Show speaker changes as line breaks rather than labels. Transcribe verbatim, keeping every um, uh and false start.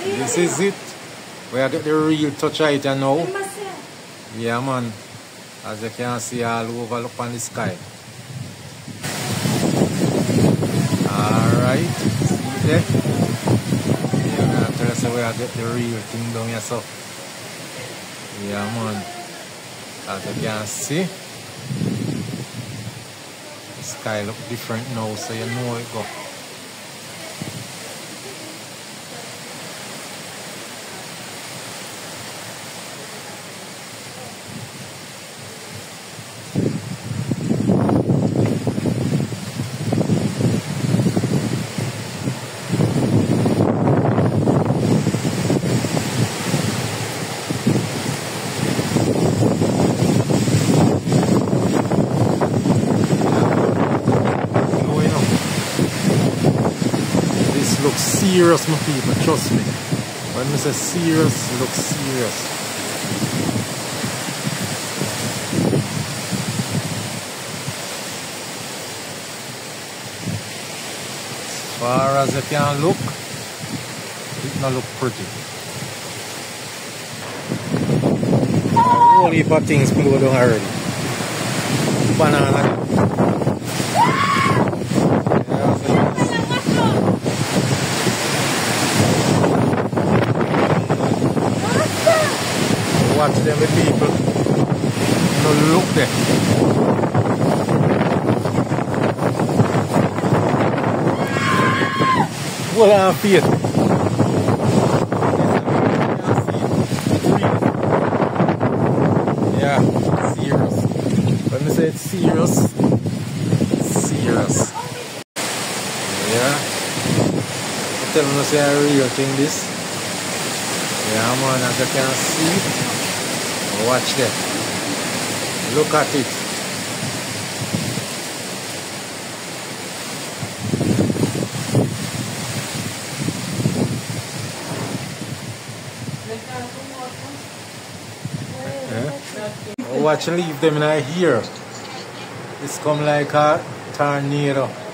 This is it. We are get the real touch of it now. Yeah, man. As you can see all over, look on the sky. Alright. See there? Yeah, I'm gonna tell you we are get the real thing down here, so. Yeah, man. As you can see, the sky look different now, so you know it go. Looks serious, my people, trust me. When I say serious, it looks serious. As far as you can look, it not look pretty. A whole heap of things blew down already. Banana. Watch them with people. No look there. What on feet? Yeah, serious. When I say it's serious, it's serious. Yeah. I'm telling you, say a real thing this. Yeah, man, as you can see. Watch that. Look at it. Yeah. Watch, leave them in here. It's come like a tornado.